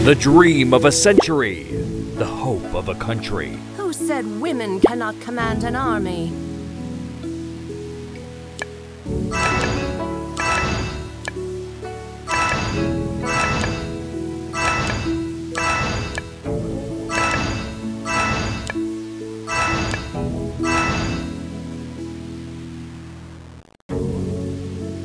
The dream of a century, the hope of a country. Who said women cannot command an army?